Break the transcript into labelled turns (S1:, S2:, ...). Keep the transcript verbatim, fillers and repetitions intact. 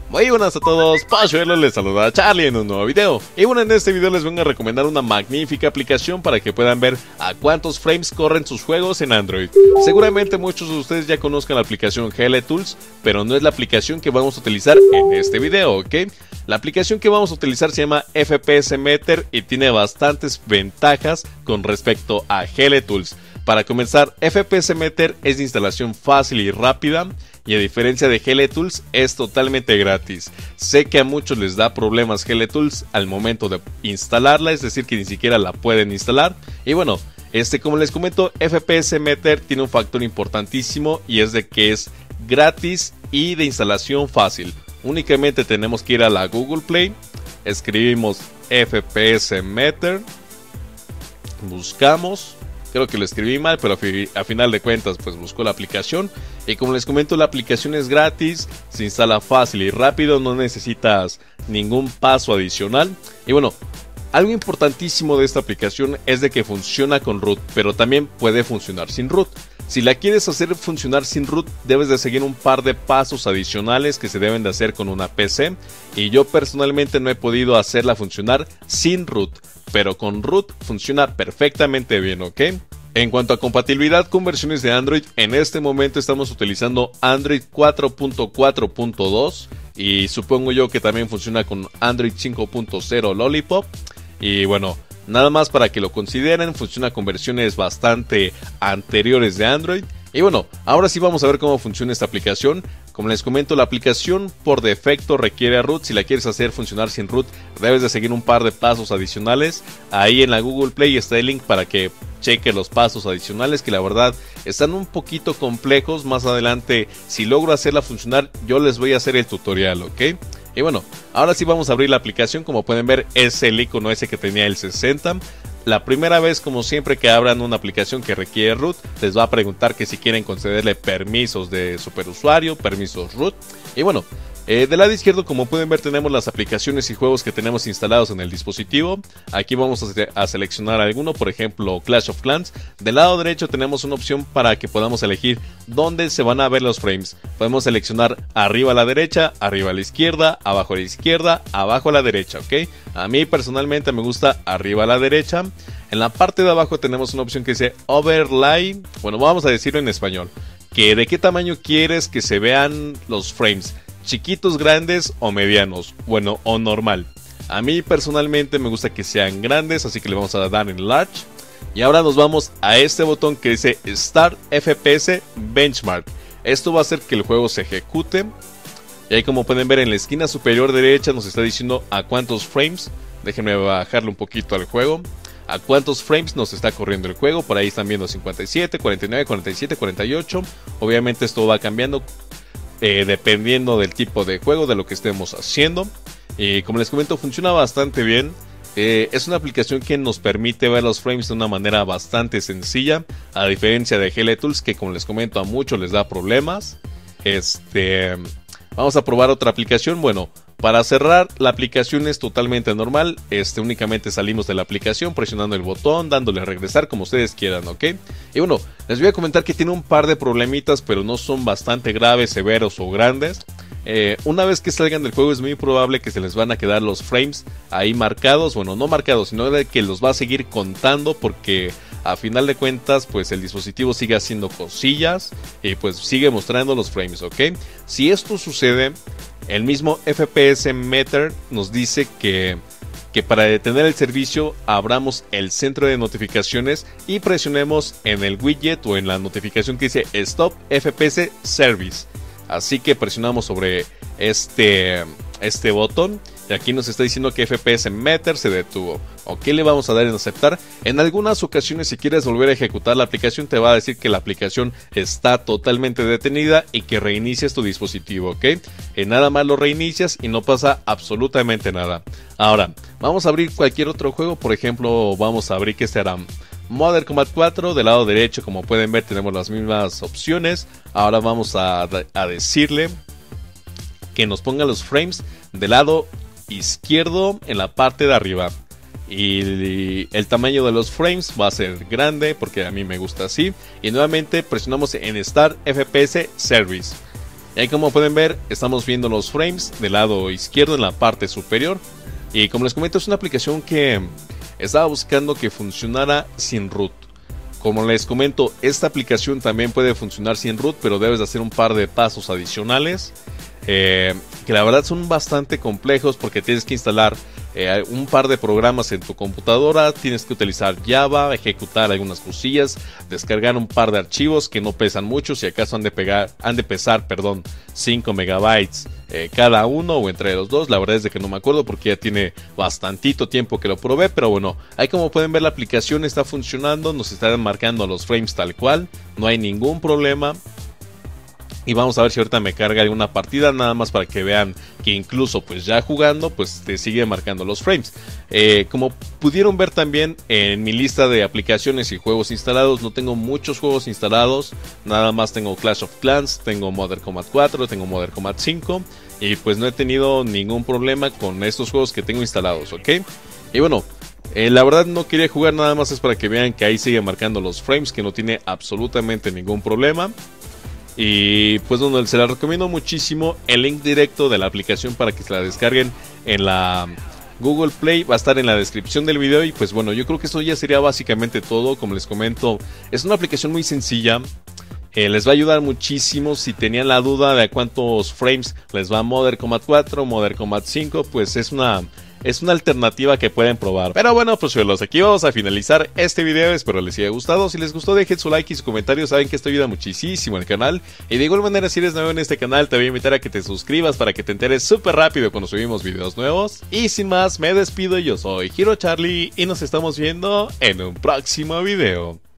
S1: Muy buenas a todos, Pachuelo les saluda a Charlie en un nuevo video. Y bueno, en este video les vengo a recomendar una magnífica aplicación para que puedan ver a cuántos frames corren sus juegos en Android. Seguramente muchos de ustedes ya conozcan la aplicación GLTools, pero no es la aplicación que vamos a utilizar en este video, ¿ok? La aplicación que vamos a utilizar se llama F P S Meter y tiene bastantes ventajas con respecto a GLTools. Para comenzar, F P S Meter es de instalación fácil y rápida, y a diferencia de GLTools es totalmente gratis. Sé que a muchos les da problemas GLTools al momento de instalarla, es decir que ni siquiera la pueden instalar. Y bueno, este como les comento, F P S Meter tiene un factor importantísimo y es de que es gratis y de instalación fácil. Únicamente tenemos que ir a la Google Play, escribimos F P S Meter, buscamos. Creo que lo escribí mal, pero a final de cuentas pues busco la aplicación. Y como les comento, la aplicación es gratis, se instala fácil y rápido, no necesitas ningún paso adicional. Y bueno, algo importantísimo de esta aplicación es de que funciona con root, pero también puede funcionar sin root. Si la quieres hacer funcionar sin root, debes de seguir un par de pasos adicionales que se deben de hacer con una P C. Y yo personalmente no he podido hacerla funcionar sin root, pero con root funciona perfectamente bien, ¿ok? En cuanto a compatibilidad con versiones de Android, en este momento estamos utilizando Android cuatro punto cuatro punto dos y supongo yo que también funciona con Android cinco punto cero Lollipop. Y bueno, nada más para que lo consideren, funciona con versiones bastante anteriores de Android. Y bueno, ahora sí vamos a ver cómo funciona esta aplicación. Como les comento, la aplicación por defecto requiere root. Si la quieres hacer funcionar sin root, debes de seguir un par de pasos adicionales. Ahí en la Google Play está el link para que cheque los pasos adicionales, que la verdad están un poquito complejos. Más adelante, si logro hacerla funcionar, yo les voy a hacer el tutorial, ¿ok? Y bueno, ahora sí vamos a abrir la aplicación. Como pueden ver, es el icono ese que tenía el sesenta. La primera vez, como siempre que abran una aplicación que requiere root, les va a preguntar que si quieren concederle permisos de superusuario, permisos root. Y bueno, eh, del lado izquierdo, como pueden ver, tenemos las aplicaciones y juegos que tenemos instalados en el dispositivo. Aquí vamos a, a seleccionar alguno, por ejemplo Clash of Clans. Del lado derecho tenemos una opción para que podamos elegir dónde se van a ver los frames. Podemos seleccionar arriba a la derecha, arriba a la izquierda, abajo a la izquierda, abajo a la derecha, ¿ok? A mí personalmente me gusta arriba a la derecha. En la parte de abajo tenemos una opción que dice Overlay. Bueno, vamos a decirlo en español. Que de qué tamaño quieres que se vean los frames. Chiquitos, grandes o medianos. Bueno, o normal. A mí personalmente me gusta que sean grandes, así que le vamos a dar en Large. Y ahora nos vamos a este botón que dice Start F P S Benchmark. Esto va a hacer que el juego se ejecute. Y ahí, como pueden ver, en la esquina superior derecha nos está diciendo a cuántos frames. Déjenme bajarle un poquito al juego. A cuántos frames nos está corriendo el juego. Por ahí están viendo cincuenta y siete, cuarenta y nueve, cuarenta y siete, cuarenta y ocho. Obviamente esto va cambiando eh, dependiendo del tipo de juego, de lo que estemos haciendo. Y como les comento, funciona bastante bien. Eh, es una aplicación que nos permite ver los frames de una manera bastante sencilla, a diferencia de GLTools, que como les comento a muchos les da problemas. Este... Vamos a probar otra aplicación. Bueno, para cerrar la aplicación es totalmente normal. Este, únicamente salimos de la aplicación presionando el botón, dándole a regresar como ustedes quieran, ¿ok? Y bueno, les voy a comentar que tiene un par de problemitas, pero no son bastante graves, severos o grandes. Eh, una vez que salgan del juego es muy probable que se les van a quedar los frames ahí marcados. Bueno, no marcados, sino de que los va a seguir contando, porque a final de cuentas pues el dispositivo sigue haciendo cosillas y pues sigue mostrando los frames, ¿ok? Si esto sucede, el mismo F P S Meter nos dice que, que para detener el servicio abramos el centro de notificaciones y presionemos en el widget o en la notificación que dice Stop F P S Service. Así que presionamos sobre este, este botón y aquí nos está diciendo que F P S Meter se detuvo. Ok, le vamos a dar en aceptar. En algunas ocasiones, si quieres volver a ejecutar la aplicación, te va a decir que la aplicación está totalmente detenida y que reinicies tu dispositivo, ok. En nada más lo reinicias y no pasa absolutamente nada. Ahora, vamos a abrir cualquier otro juego. Por ejemplo, vamos a abrir que será Modern Combat cuatro. Del lado derecho, como pueden ver, tenemos las mismas opciones. Ahora vamos a, a decirle que nos ponga los frames del lado izquierdo en la parte de arriba. Y el tamaño de los frames va a ser grande porque a mí me gusta así. Y nuevamente presionamos en Start F P S Service. Y ahí como pueden ver estamos viendo los frames del lado izquierdo en la parte superior. Y como les comento, es una aplicación que estaba buscando que funcionara sin root. Como les comento, esta aplicación también puede funcionar sin root, pero debes de hacer un par de pasos adicionales, eh, que la verdad son bastante complejos porque tienes que instalar eh, un par de programas en tu computadora, tienes que utilizar Java, ejecutar algunas cosillas, descargar un par de archivos que no pesan mucho, si acaso han de, pegar, han de pesar perdón, cinco megabytes eh, cada uno o entre los dos. La verdad es de que no me acuerdo porque ya tiene bastantito tiempo que lo probé, pero bueno, ahí como pueden ver la aplicación está funcionando, nos están marcando los frames tal cual, no hay ningún problema. Y vamos a ver si ahorita me carga alguna partida, nada más para que vean que incluso pues ya jugando pues te sigue marcando los frames. Eh, como pudieron ver también en mi lista de aplicaciones y juegos instalados, no tengo muchos juegos instalados, nada más tengo Clash of Clans, tengo Modern Combat cuatro, tengo Modern Combat cinco y pues no he tenido ningún problema con estos juegos que tengo instalados, ¿ok? Y bueno, eh, la verdad no quería jugar, nada más es para que vean que ahí sigue marcando los frames, que no tiene absolutamente ningún problema. Y pues bueno, se la recomiendo muchísimo. El link directo de la aplicación para que se la descarguen en la Google Play va a estar en la descripción del video. Y pues bueno, yo creo que esto ya sería básicamente todo. Como les comento, es una aplicación muy sencilla. Eh, les va a ayudar muchísimo. Si tenían la duda de a cuántos frames les va Modern Combat cuatro, Modern Combat cinco, pues es una... es una alternativa que pueden probar. Pero bueno, pues chulos, aquí vamos a finalizar este video. Espero les haya gustado. Si les gustó, dejen su like y su comentario. Saben que esto ayuda muchísimo al canal. Y de igual manera, si eres nuevo en este canal, te voy a invitar a que te suscribas para que te enteres súper rápido cuando subimos videos nuevos. Y sin más, me despido. Yo soy Hero Charlie y nos estamos viendo en un próximo video.